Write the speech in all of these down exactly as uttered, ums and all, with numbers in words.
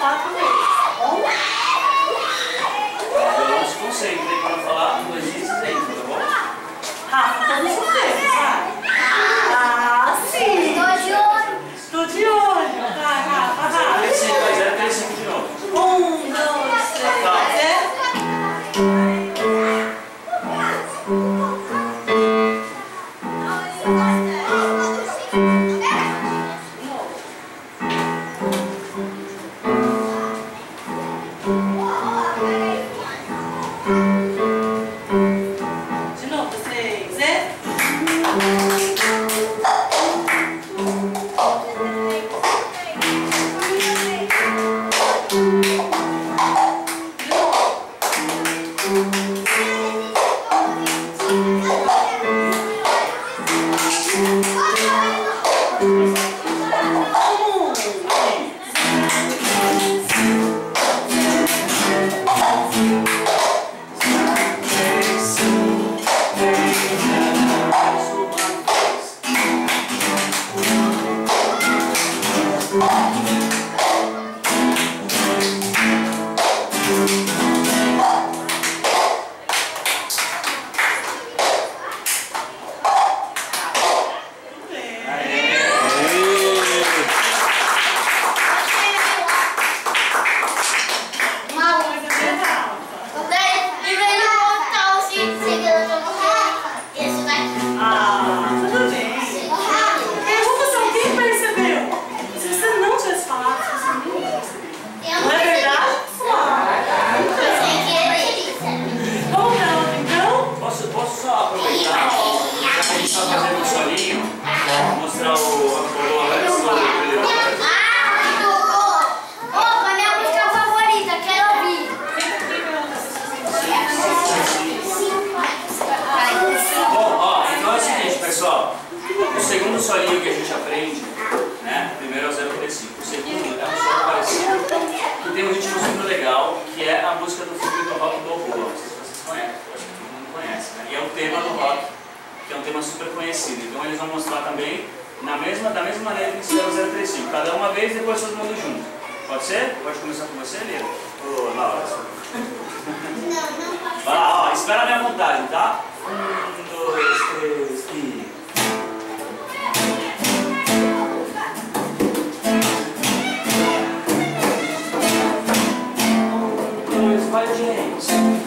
quatro vezes, tá bom? Eu não se concentre quando falar dois dias e entra, tá bom? Rafa, todos os dedos, vai. Ah, sim. Tô de olho. Tô de olho. Vai, Rafa, Rafa. zero três cinco, vai, zero três cinco de novo. Um, dois, três, Tá. zero. De novo, três, zero. Mostrar o Opa, minha música favorita, quero ouvir. Bom, ó, então é o seguinte, pessoal. O segundo solinho que a gente aprende, né? Primeiro é o zero três cinco. O segundo é um solo parecido, que tem um ritmo super legal, que é a música do filme do Rock Balboa. Não sei se vocês conhecem, eu acho que todo mundo conhece, né? E é o tema do rock, que é um tema super conhecido. Então eles vão mostrar também na mesma, da mesma maneira que ensinaram o zero três cinco. Cada uma vez, depois todo mundo junto. Pode ser? Pode começar com você, Lira? Ô, Laura. Vai lá, ó, espera a minha vontade, tá? Um, dois, três e... Um, dois, vai, gente.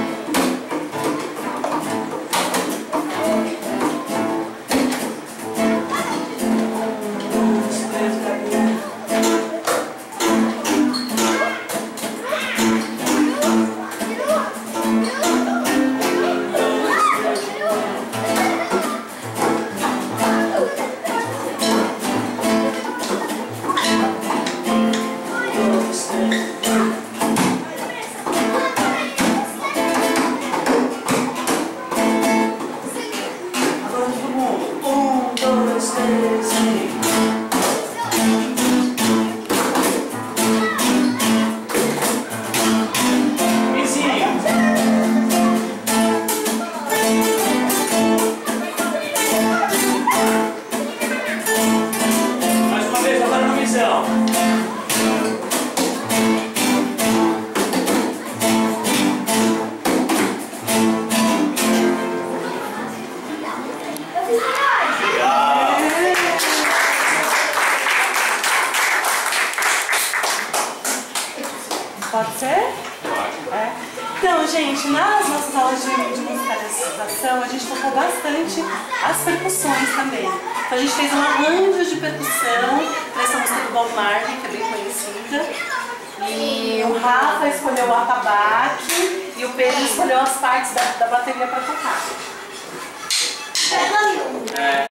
Pode ser? É. Então, gente, nas nossas aulas de, de musicalização, a gente tocou bastante as percussões também. Então, a gente fez um arranjo de percussão nessa música do Bob Marley, que é bem conhecida. E o Rafa escolheu o atabaque e o Pedro escolheu as partes da, da bateria para tocar. É.